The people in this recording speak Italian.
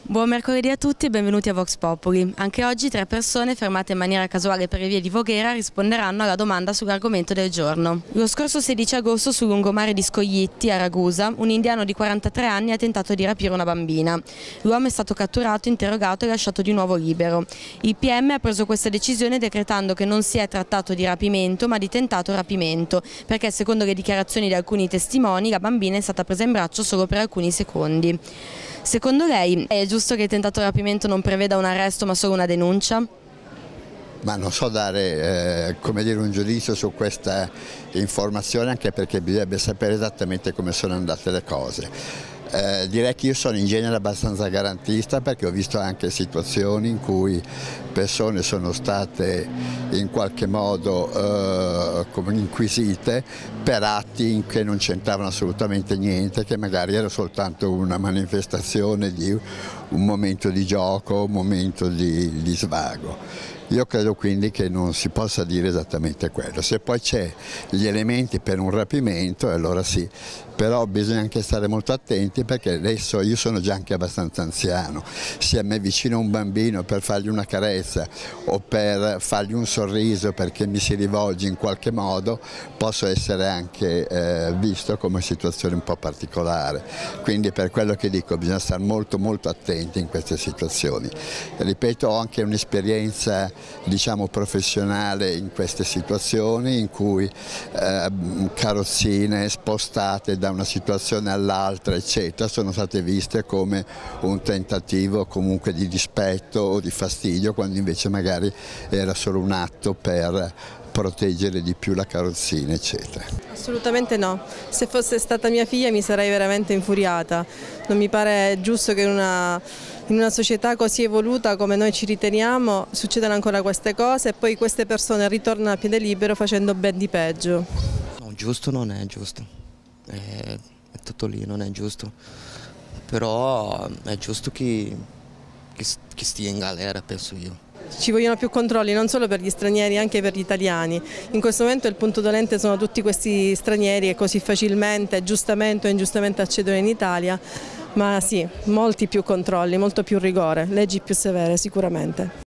Buon mercoledì a tutti e benvenuti a Vox Populi. Anche oggi 3 persone fermate in maniera casuale per le vie di Voghera risponderanno alla domanda sull'argomento del giorno. Lo scorso 16 agosto sul lungomare di Scoglitti, a Ragusa, un indiano di 43 anni ha tentato di rapire una bambina. L'uomo è stato catturato, interrogato e lasciato di nuovo libero. Il PM ha preso questa decisione decretando che non si è trattato di rapimento ma di tentato rapimento, perché secondo le dichiarazioni di alcuni testimoni la bambina è stata presa in braccio solo per alcuni secondi. Secondo lei è giusto che il tentato rapimento non preveda un arresto ma solo una denuncia? Ma non so dare un giudizio su questa informazione, anche perché bisognerebbe sapere esattamente come sono andate le cose. Direi che io sono in genere abbastanza garantista, perché ho visto anche situazioni in cui persone sono state in qualche modo inquisite per atti in che non c'entravano assolutamente niente, che magari era soltanto una manifestazione di un momento di gioco, un momento di svago. Io credo quindi che non si possa dire esattamente quello. Se poi c'è gli elementi per un rapimento, allora sì, però bisogna anche stare molto attenti, perché adesso io sono già anche abbastanza anziano. Se a me vicino un bambino per fargli una carezza o per fargli un sorriso perché mi si rivolge in qualche modo, posso essere anche visto come situazione un po' particolare. Quindi per quello che dico bisogna stare molto attenti in queste situazioni. Ripeto, ho anche un'esperienza professionale in queste situazioni in cui carrozzine spostate da una situazione all'altra eccetera sono state viste come un tentativo comunque di dispetto o di fastidio, quando invece magari era solo un atto per proteggere di più la carrozzina eccetera. Assolutamente no, se fosse stata mia figlia mi sarei veramente infuriata. Non mi pare giusto che in una società così evoluta come noi ci riteniamo succedano ancora queste cose e poi queste persone ritornano a piede libero facendo ben di peggio. No, giusto non è giusto, è tutto lì, non è giusto, però è giusto che stia in galera, penso io. Ci vogliono più controlli non solo per gli stranieri, anche per gli italiani. In questo momento il punto dolente sono tutti questi stranieri che così facilmente, giustamente o ingiustamente accedono in Italia, ma sì, molti più controlli, molto più rigore, leggi più severe sicuramente.